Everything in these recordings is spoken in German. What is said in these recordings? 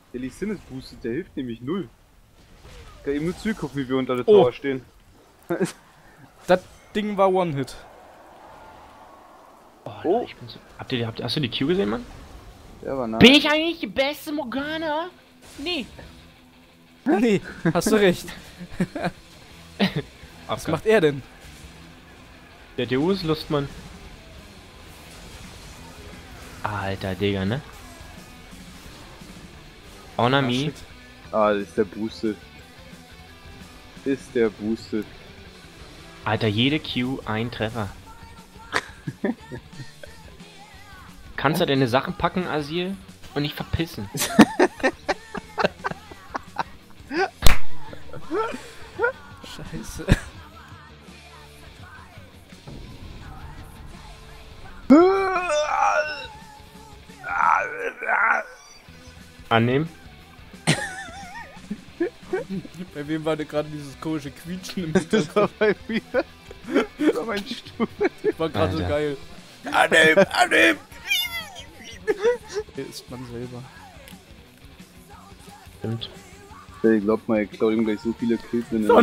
Der Lee Sin ist boostet, der hilft nämlich null. Ich kann eben nur zugucken, wie wir unter der Tower stehen. Das Ding war One-Hit. Oh. Ich bin so... Hast du die Q gesehen, Mann? Der war nah. Bin ich eigentlich die beste Morgana? Nee. Nee, hast du recht. Was macht er denn? Der DU ist Lustmann. Alter, Digga, ne? Onami. Ah, das ist der boosted. Ist der boosted. Alter, jede Q ein Treffer. Kannst du deine Sachen packen, Asil? Und nicht verpissen. Scheiße. Annehmen. Bei wem war denn gerade dieses komische Quietschen im Das war bei mir. Das war mein Stuhl. War gerade so Alter. geil. Annehmen, annehmen! Hier ist man selber. Stimmt. Ich glaub mal, ich klaue ihm gleich so viele Kills, wenn er...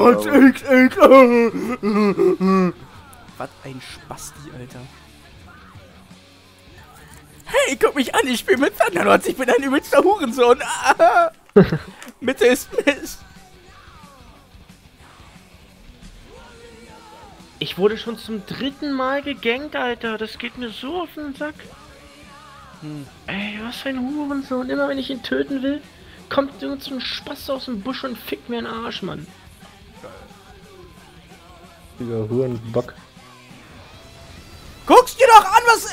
Was ein Spasti, Alter. Hey, guck mich an, ich spiele mit Thunderlords, ich bin ein übelster Hurensohn. Mitte ist Mist. Ich wurde schon zum 3. Mal gegankt, Alter. Das geht mir so auf den Sack. Ey, was für ein Hurensohn. Immer wenn ich ihn töten will, kommt irgend so ein Spaß aus dem Busch und fickt mir einen Arsch, Mann. Dieser Hurenbock. Guck's dir doch an, was...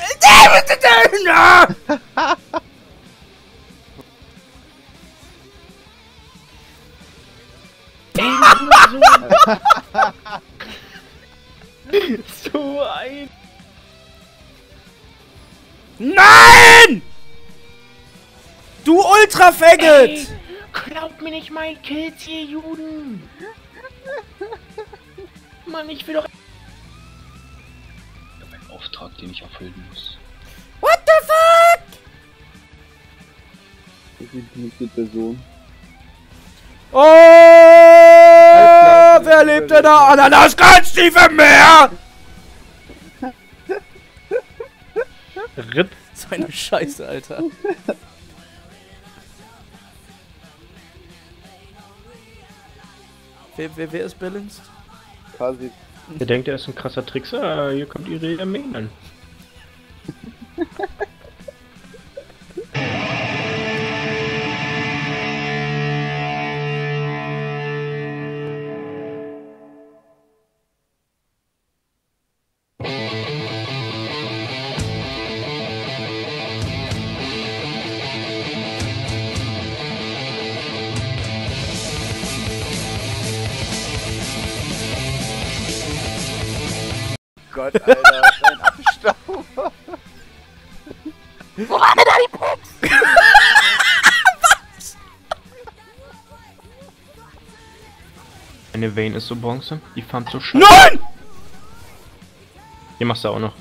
So ein... Nein! Du Ultra-Faggot! Glaubt mir nicht mein Kills, ihr Juden! Mann, ich will doch... Ich hab einen Auftrag, den ich erfüllen muss. What the fuck? Das ist die nächste Person. Oh! Wer lebt denn da? Ananas ganz tief im Meer! Ritt. So eine Scheiße, Alter. Wer ist balanced? Quasi. Der denkt, er ist ein krasser Trickser, hier kommt ihre Armee an. Gott, Alter, dein Abstauber. Wo war denn da die Box? Was? Eine Vayne ist so Bronze, die farmt so scheiße. Nein! Hier machst du auch noch.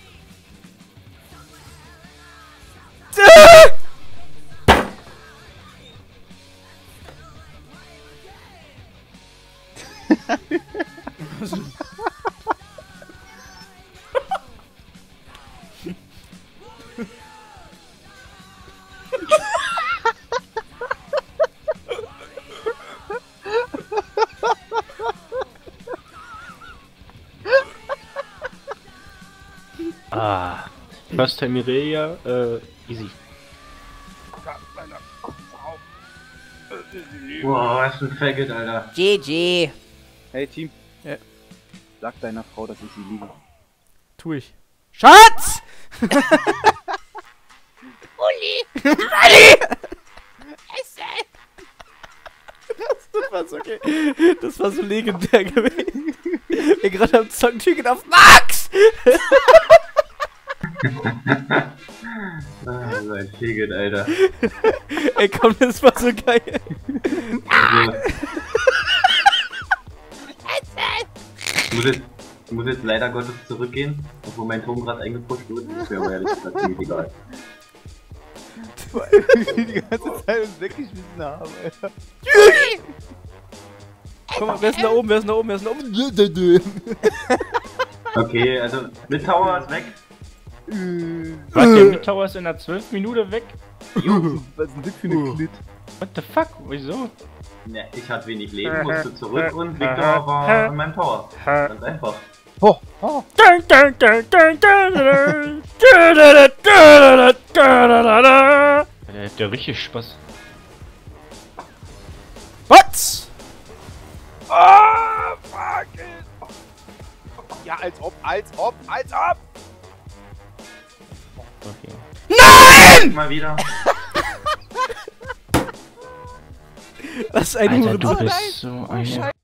Ah, First Time Mireia, easy. Wow, was für ein Faggot, Alter. GG. Hey Team. Ja. Sag deiner Frau, dass ich sie liebe. Tu ich. Schatz! Uli! Uli! Das war so okay. Das war so legendär gewesen. Wir gerade am Zocken auf Max! Ah, so ein Faggot, Alter. Ey komm, das war so geil. Also, ich muss jetzt leider Gottes zurückgehen, obwohl mein Turm gerade eingepusht wird. Das wäre aber ehrlich gesagt ziemlich egal. Die ganze Zeit uns weggeschmissen haben, Alter. Komm mal, wer ist denn da oben? Wer ist denn da oben? Wer ist denn da oben? Okay, also mit Tower ist weg. Was, der Mittower ist in der 12 Minute weg? Was ist denn das für eine Klit? What the fuck? Wieso? Ne, ich hatte wenig Leben, musste zurück und Victor war in meinem Tower. Ganz einfach. Oh, oh. Der hat ja richtig Spaß. Was? Ah, fuck it. Ja, als ob, als ob, als ob. Okay. Mal wieder. Was ein Alter, Hurensohn. du bist so eine